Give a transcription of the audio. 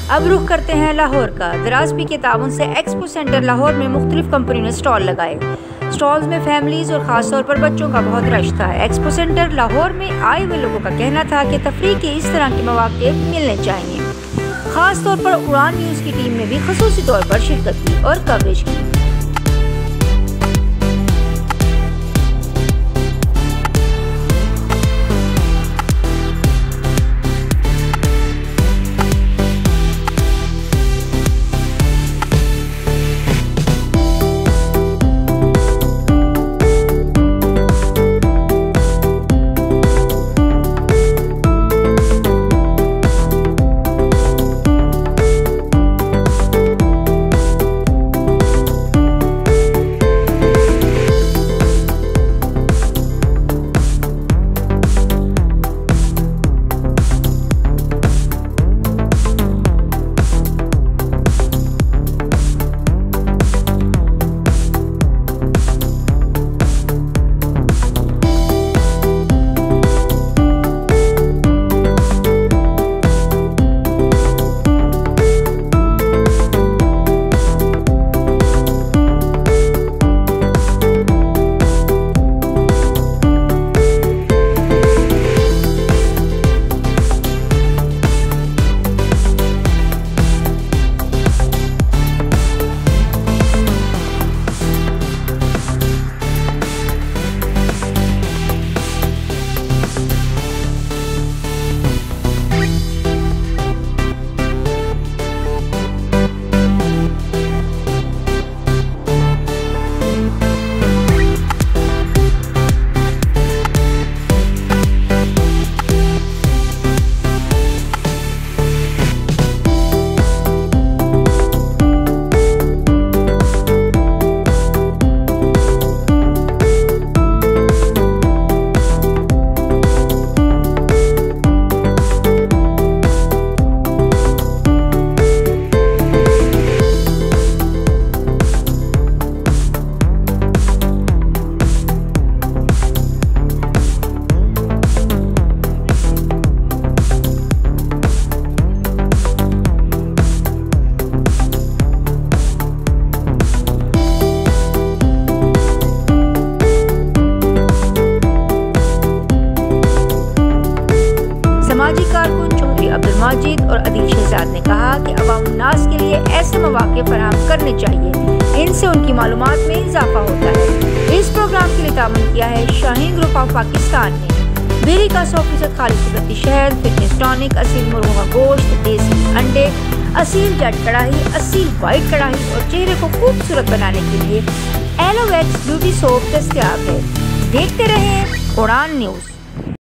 अब रुख करते हैं लाहौर का। दराज़पी के ताउन से एक्सपो सेंटर लाहौर में मुख्तलिफ कंपनियों ने स्टॉल लगाए। स्टॉल्स में फैमिलीज और ख़ास तौर पर बच्चों का बहुत रश था। एक्सपो सेंटर लाहौर में आए हुए लोगों का कहना था कि तफरीह के इस तरह के मौके मिलने चाहिए। ख़ास तौर पर उड़ान न्यूज़ की टीम ने भी ख़ुसूसी तौर पर शिरकत की और कवरेज की। समाजी कारकुन चौधरी अब्दुल माजिद और अदील शहजाद ने कहा कि अवाम नास के लिए ऐसे मौके फराहम करने चाहिए, इनसे उनकी मालूमात में इजाफा होता है। इस प्रोग्राम के लिए तामन किया है शाहीन ग्रुप ऑफ पाकिस्तान ने। बेरी का 100% खालिश कुदरती शहद, फिटनेस टॉनिक, असील मुर्गों का गोश्त, देसी अंडे, असील जट कढ़ाई, असील वाइट कढ़ाई और चेहरे को खूबसूरत बनाने के लिए एलोवेक्स ब्यूटी सोप दस्तयाब है। देखते रहें उड़ान न्यूज़।